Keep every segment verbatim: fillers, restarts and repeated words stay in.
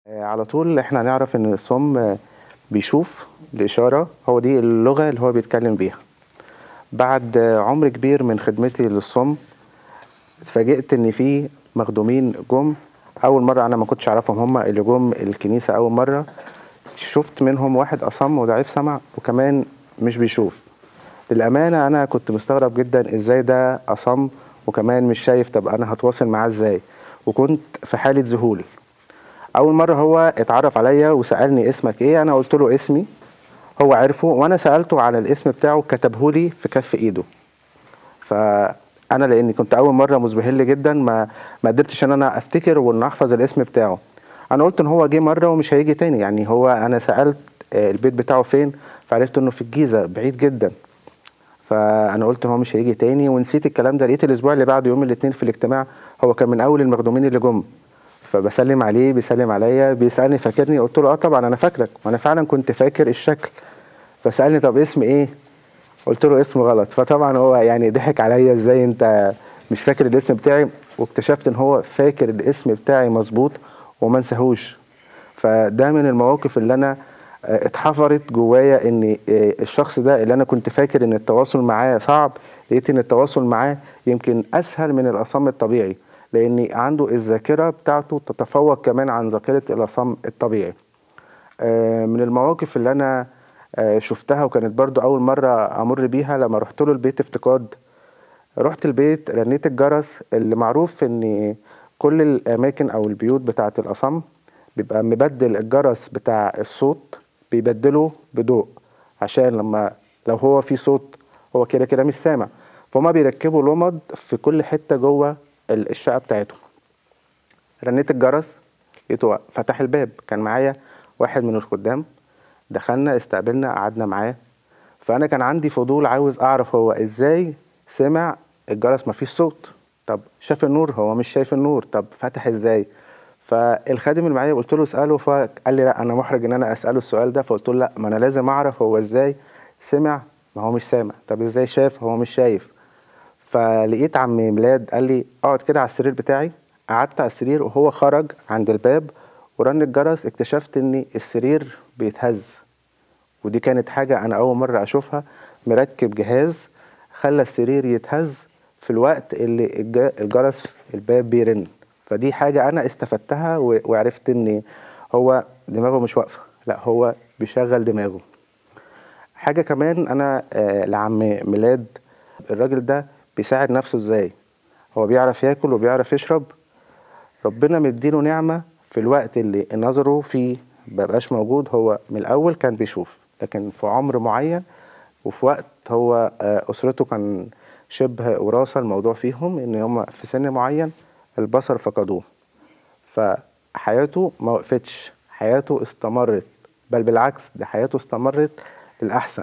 على طول احنا هنعرف ان الصم بيشوف الإشارة، هو دي اللغة اللي هو بيتكلم بيها. بعد عمر كبير من خدمتي للصم اتفاجئت ان في مخدومين جم اول مرة، انا ما كنتش اعرفهم، هم اللي جم الكنيسة اول مرة. شفت منهم واحد اصم وضعيف سمع وكمان مش بيشوف. للأمانة انا كنت مستغرب جدا ازاي ده اصم وكمان مش شايف، طب انا هتواصل معاه ازاي؟ وكنت في حالة ذهول. اول مره هو اتعرف عليا وسالني اسمك ايه، انا قلت له اسمي، هو عرفه وانا سالته على الاسم بتاعه كتبهولي في كف ايده. فانا لاني كنت اول مره مزبهل جدا ما ما قدرتش ان انا افتكر وان احفظ الاسم بتاعه. انا قلت ان هو جه مره ومش هيجي تاني، يعني هو انا سالت البيت بتاعه فين فعرفت انه في الجيزه بعيد جدا. فانا قلت ان هو مش هيجي تاني ونسيت الكلام ده. لقيت الاسبوع اللي بعده يوم الاثنين في الاجتماع هو كان من اول المخدومين اللي جم، فبسلم عليه بيسلم عليا بيسالني فاكرني؟ قلت له اه طبعا انا فاكرك، وانا فعلا كنت فاكر الشكل. فسالني طب اسم ايه؟ قلت له اسم غلط. فطبعا هو يعني ضحك عليا، ازاي انت مش فاكر الاسم بتاعي؟ واكتشفت ان هو فاكر الاسم بتاعي مظبوط وما نساهوش. فده من المواقف اللي انا اتحفرت جوايا ان الشخص ده اللي انا كنت فاكر ان التواصل معاه صعب، لقيت ان التواصل معاه يمكن اسهل من الاصم الطبيعي، لان عنده الذاكره بتاعته تتفوق كمان عن ذاكره الاصم الطبيعي. من المواقف اللي انا شفتها وكانت برضو اول مره امر بيها لما رحت له البيت افتقاد. رحت البيت رنيت الجرس، اللي معروف ان كل الاماكن او البيوت بتاعه الاصم بيبقى مبدل الجرس بتاع الصوت، بيبدله بضوء عشان لما لو هو في صوت هو كده كده مش سامع. فهم بيركبوا لمض في كل حته جوه الشقه بتاعتهم. رنيت الجرس لقيته فتح الباب، كان معايا واحد من الخدام، دخلنا استقبلنا قعدنا معاه. فانا كان عندي فضول عاوز اعرف هو ازاي سمع الجرس مفيش صوت، طب شاف النور هو مش شايف النور، طب فتح ازاي؟ فالخادم اللي معايا قلت له اساله، فقال لي لا انا محرج ان انا اساله السؤال ده. فقلت له لا، ما انا لازم اعرف هو ازاي سمع ما هو مش سامع، طب ازاي شاف هو مش شايف؟ فلقيت عم ميلاد قال لي اقعد كده على السرير بتاعي. قعدت على السرير وهو خرج عند الباب ورن الجرس، اكتشفت ان السرير بيتهز. ودي كانت حاجة انا اول مرة اشوفها، مركب جهاز خلى السرير يتهز في الوقت اللي الجرس الباب بيرن. فدي حاجة انا استفدتها وعرفت ان هو دماغه مش واقفة، لا هو بيشغل دماغه. حاجة كمان انا آه لعم ميلاد، الراجل ده بيساعد نفسه ازاي؟ هو بيعرف ياكل وبيعرف يشرب، ربنا مديله نعمة في الوقت اللي نظره فيه مبقاش موجود. هو من الاول كان بيشوف، لكن في عمر معين وفي وقت هو اسرته كان شبه وراثة الموضوع فيهم ان هم في سن معين البصر فقدوه، فحياته ما وقفتش، حياته استمرت، بل بالعكس ده حياته استمرت للأحسن.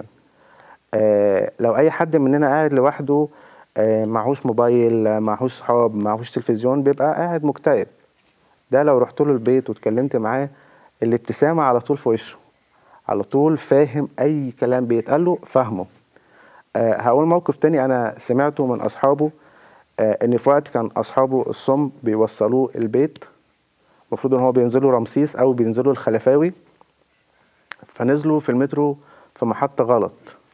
آه لو اي حد مننا قاعد لوحده آه معهوش موبايل معهوش صحاب معهوش تلفزيون بيبقى قاعد مكتئب. ده لو رحت له البيت واتكلمت معاه الابتسامة على طول في وشه، على طول فاهم اي كلام بيتقال له فاهمه. أه هقول موقف تاني انا سمعته من اصحابه. أه ان في وقت كان اصحابه الصم بيوصلوه البيت، المفروض ان هو بينزلوا رمسيس او بينزلوا الخلفاوي، فنزلوا في المترو في محطة غلط.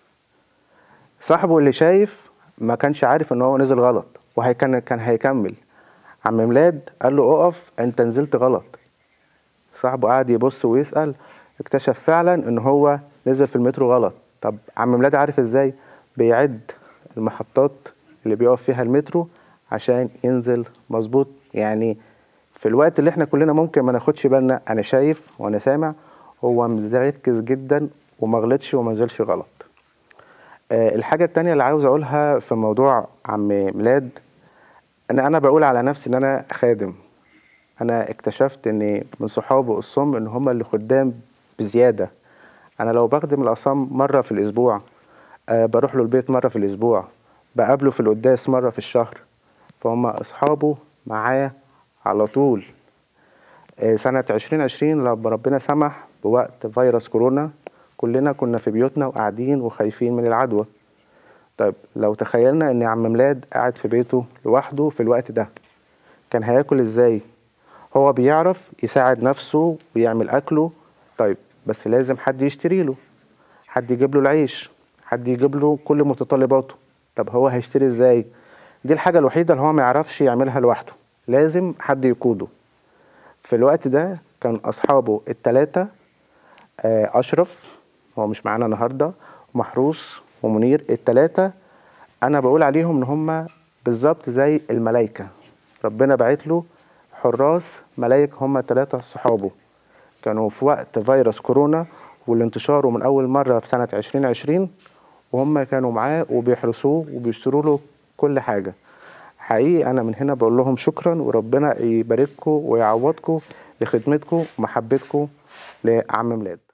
صاحبه اللي شايف ما كانش عارف ان هو نزل غلط وهيكن كان هيكمل. عم ميلاد قال له اقف انت نزلت غلط. صاحبه قعد يبص ويسأل، اكتشف فعلا ان هو نزل في المترو غلط. طب عم ميلاد عارف ازاي؟ بيعد المحطات اللي بيقف فيها المترو عشان ينزل مظبوط. يعني في الوقت اللي احنا كلنا ممكن ما ناخدش بالنا انا شايف وانا سامع، هو مركز جدا وما غلطش وما نزلش غلط. أه الحاجة التانية اللي عاوز اقولها في موضوع عم ميلاد، ان انا بقول على نفسي ان انا خادم. انا اكتشفت ان من صحابه الصم ان هم اللي خدام بزيادة. انا لو بخدم الاصم مرة في الاسبوع، أه بروح له البيت مرة في الاسبوع، بقابله في القداس مرة في الشهر، فهم اصحابه معاه على طول. أه سنة عشرين عشرين لما ربنا سمح بوقت فيروس كورونا كلنا كنا في بيوتنا وقاعدين وخايفين من العدوى. طيب لو تخيلنا ان عم ميلاد قاعد في بيته لوحده في الوقت ده كان هياكل ازاي؟ هو بيعرف يساعد نفسه ويعمل أكله. طيب بس لازم حد يشتري له، حد يجيب له العيش، حد يجيب له كل متطلباته. طب هو هيشتري ازاي؟ دي الحاجة الوحيدة اللي هو ما يعرفش يعملها لوحده، لازم حد يقوده. في الوقت ده كان أصحابه التلاتة، آه، أشرف هو مش معانا النهاردة، ومحروس ومنير، التلاتة أنا بقول عليهم إن هما بالظبط زي الملايكة. ربنا بعت له حراس ملايك، هما تلاتة صحابه. كانوا في وقت فيروس كورونا والانتشار من أول مرة في سنة عشرين عشرين، وهم كانوا معاه وبيحرسوه وبيشتروا له كل حاجة. حقيقي أنا من هنا بقول لهم شكرا، وربنا يبارككم ويعوضكم لخدمتكم ومحبتكم لعم ميلاد.